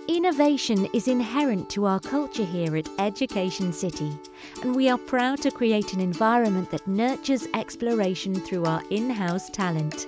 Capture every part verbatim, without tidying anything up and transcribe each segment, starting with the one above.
Innovation is inherent to our culture here at Education City, and we are proud to create an environment that nurtures exploration through our in-house talent.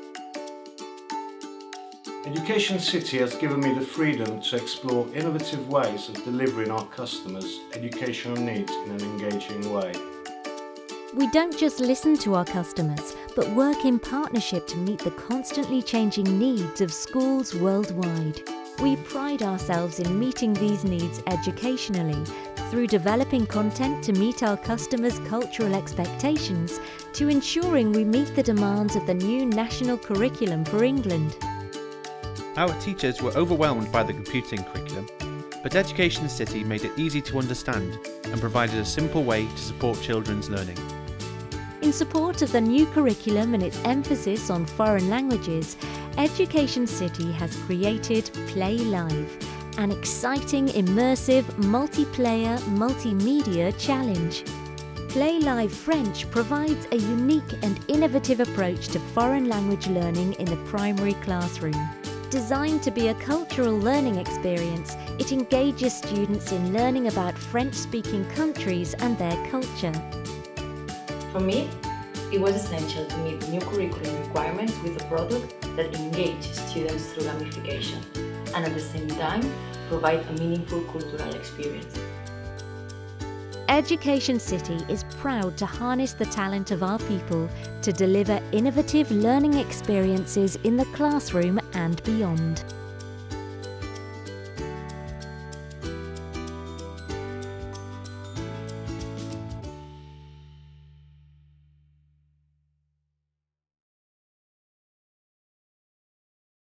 Education City has given me the freedom to explore innovative ways of delivering our customers' educational needs in an engaging way. We don't just listen to our customers, but work in partnership to meet the constantly changing needs of schools worldwide. We pride ourselves in meeting these needs educationally, through developing content to meet our customers' cultural expectations, to ensuring we meet the demands of the new national curriculum for England. Our teachers were overwhelmed by the computing curriculum, but Education City made it easy to understand and provided a simple way to support children's learning. In support of the new curriculum and its emphasis on foreign languages, Education City has created Play Live, an exciting, immersive, multiplayer, multimedia challenge. Play Live French provides a unique and innovative approach to foreign language learning in the primary classroom. Designed to be a cultural learning experience, it engages students in learning about French-speaking countries and their culture. For me, it was essential to meet new curriculum requirements with a product that engages students through gamification and at the same time provide a meaningful cultural experience. Education City is proud to harness the talent of our people to deliver innovative learning experiences in the classroom and beyond.